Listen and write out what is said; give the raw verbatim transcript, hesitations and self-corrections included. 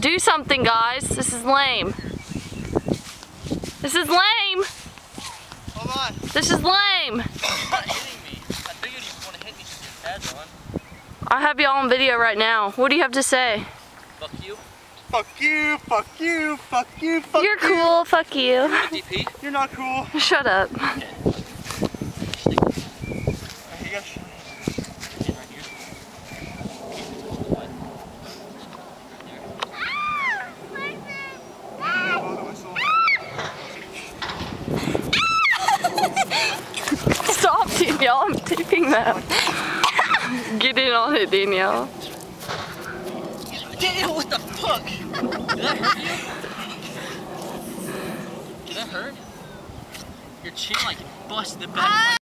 Do something, guys. This is lame. This is lame. Hold on. This is lame. You're not hitting me. I figured you want to hit me because your pad's on. I have y'all on video right now. What do you have to say? Fuck you. Fuck you, fuck you, fuck you, fuck You're you. cool, fuck you. D P? You're not cool. Shut up. Okay. You gotta show me. Right here. Stop, Danielle. I'm taping that. Get in on it, Danielle. Danielle, what the fuck? Did that hurt you? Did that hurt? Your chin like busted the back.